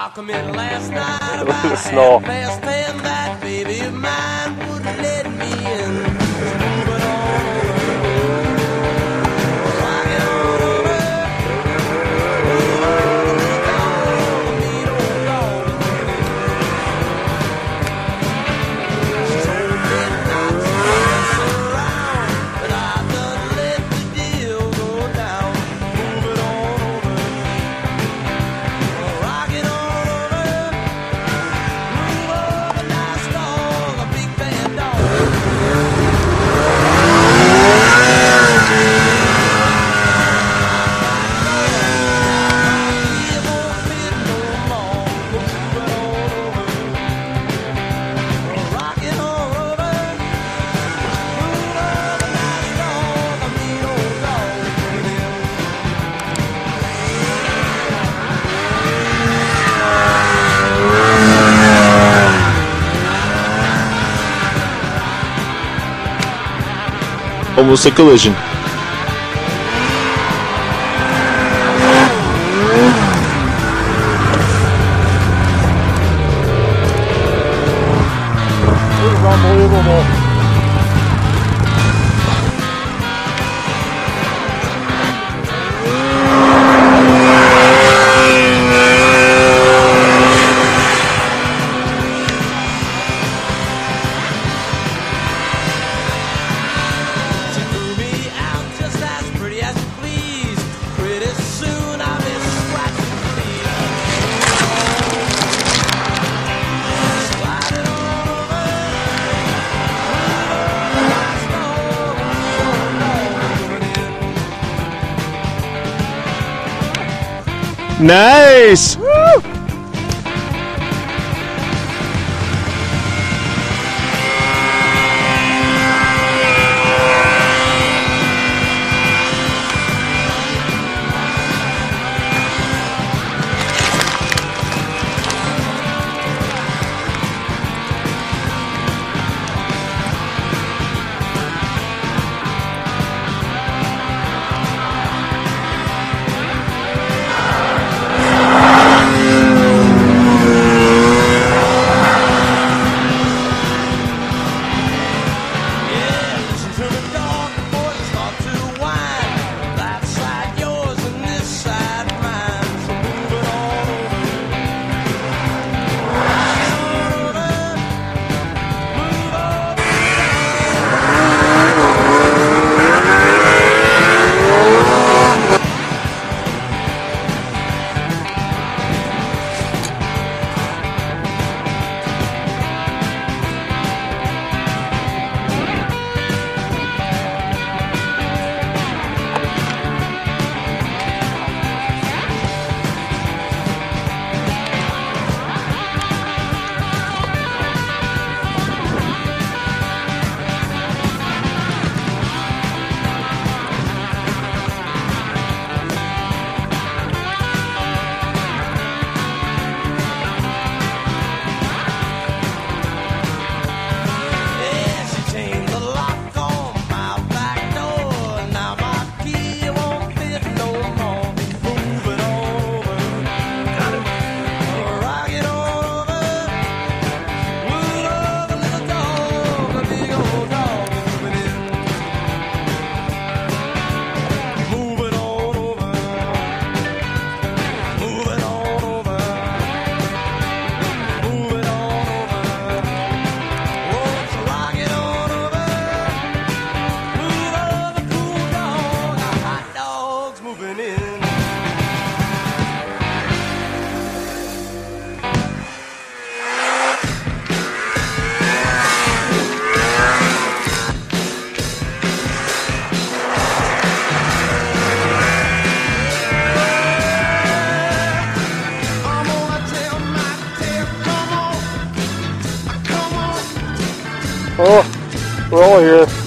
come in last night Look at the about snow. 10:30. That baby of mine would let me in. Moving on over, rocking on over. Move over, little dog, mean old dog. She told me not to mess around, but I done let the deal go down. Moving on over, rocking on over. Move over, nice dog, a big bad dog. He won't fit no more. Moving on over, rocking on over. Move over, nice dog, a mean old dog. Almost a collision. This is unbelievable. She threw me out just as pretty as you please. Pretty soon I'll be scratching feet. Sliding on over. Nice dog, Nice! Woo! yeah, listen to the dog before you start to whine. That side yours and this side mine. So move it on over. Ride on over. Move over. Yeah, she changed the lock on my back door. Now my key won't fit no more. Move it on over. Rock it on over. Move over, little dog, a big old dog moving in. Move it on over. Move it on over. Move it on over. Won't you rock it on over? Move over, cool dog. The hot dog's moving in. I'm gonna tell my tale. Come on. Come on. Oh, we're all here.